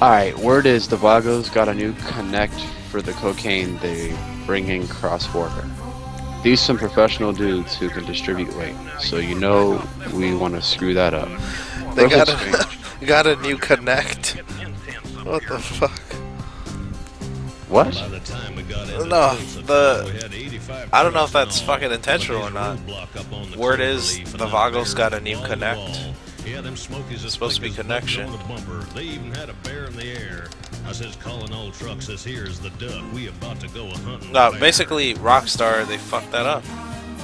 Alright, word is the Vagos got a new connect for the cocaine they bring in cross-border. These some professional dudes who can distribute weight, so you know we want to screw that up. They Perfect got strange. got a new connect. What the fuck? What? No, I don't know if that's fucking intentional or not. Word is the Vagos got a new connect. It's supposed to be connection. They even had a bear in the air. I says calling all trucks, says here's the duck. We about to go a hunting. No, basically Rockstar, they fucked that up.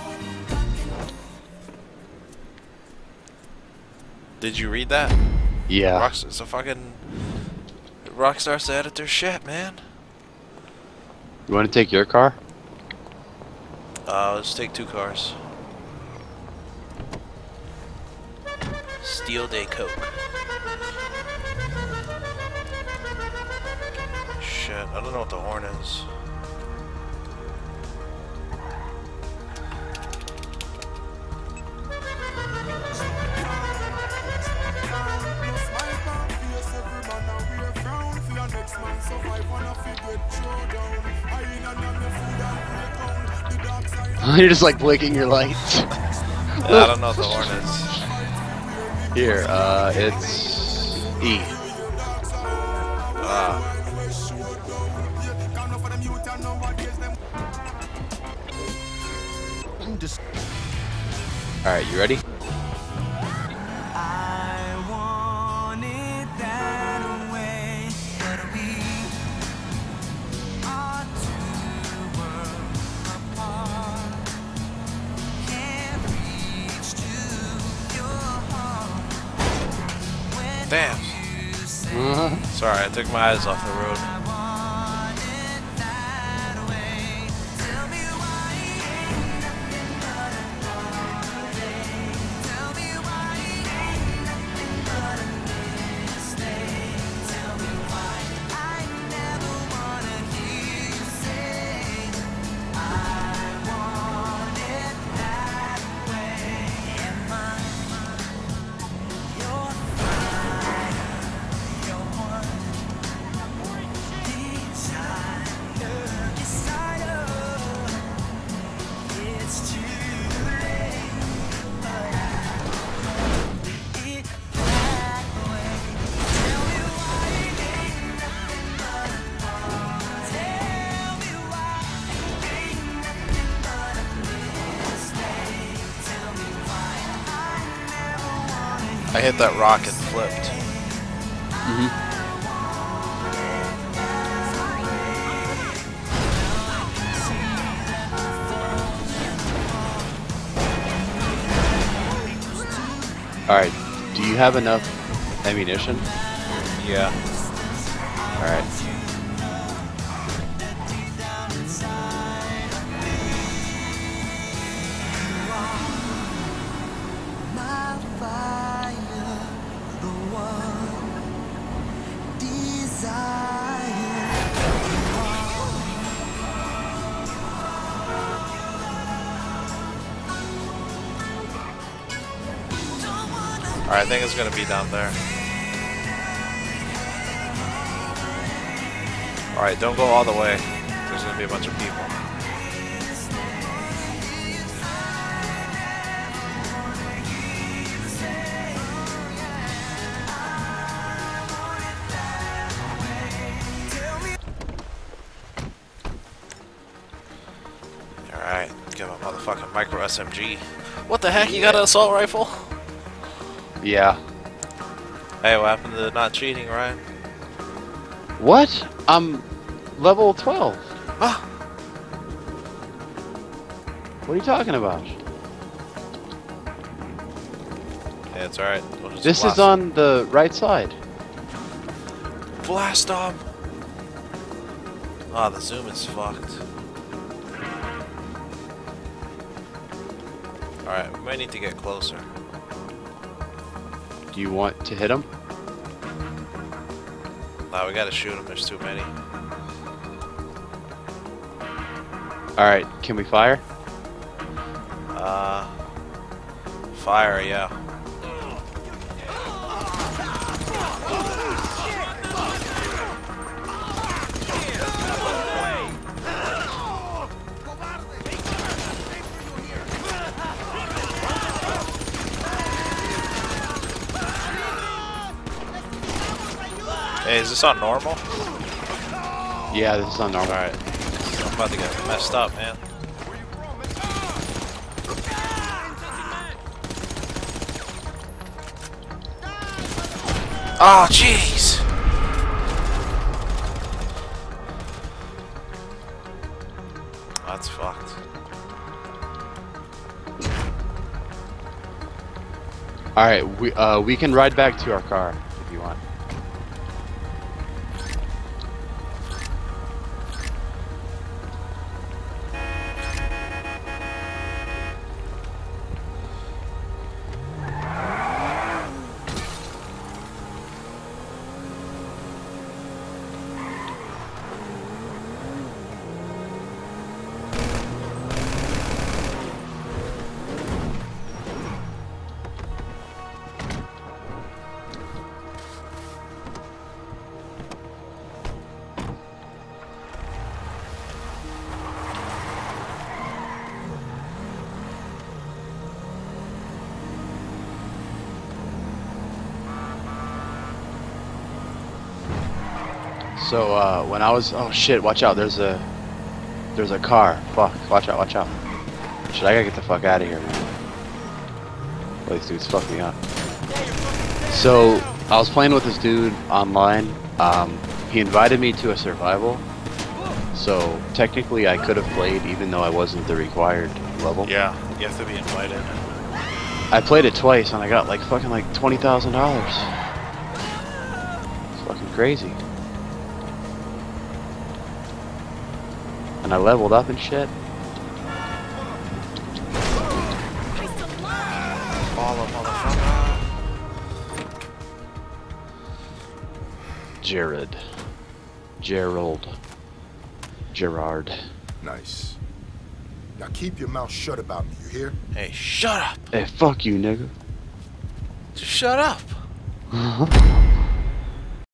Did you read that? Yeah. Rockstar's a fucking Rockstar said it their shit, man. You want to take your car? Let's take 2 cars. Steel Day Coke. Shit, I don't know what the horn is. You're just like blinking your lights. I don't know what the horn is. Here, it's E. Alright, you ready? Damn. Sorry, I took my eyes off the road. I hit that rock and flipped. Alright, do you have enough ammunition? Yeah. Alright. Alright, I think it's gonna be down there. Alright, don't go all the way. There's gonna be a bunch of people. Alright, give a motherfucking micro SMG. What the heck? You got an assault rifle? Yeah. Hey, what happened to not cheating, Ryan? What? I'm level 12. Ah! What are you talking about? Yeah, it's alright. We'll just This blast is on the right side. Blast them! Ah, the zoom is fucked. Alright, we might need to get closer. Do you want to hit him? Nah, we gotta shoot them, there's too many. Alright, can we fire? Fire, yeah. Hey, is this on normal? Yeah, this is on normal. Alright. I'm about to get messed up, man. Oh, jeez! That's fucked. Alright, we can ride back to our car if you want. So when I was, oh shit, watch out, there's a car. Fuck, watch out, watch out. Shit, I gotta get the fuck out of here, man. These dudes fuck me up. So I was playing with this dude online. He invited me to a survival. So technically I could have played even though I wasn't the required level. Yeah, you have to be invited. I played it twice and I got like fucking like $20,000. It's fucking crazy. And I leveled up and shit. Follow, motherfucker. Gerard. Nice. Now keep your mouth shut about me, you hear? Hey, shut up! Hey, fuck you, nigga. Just shut up!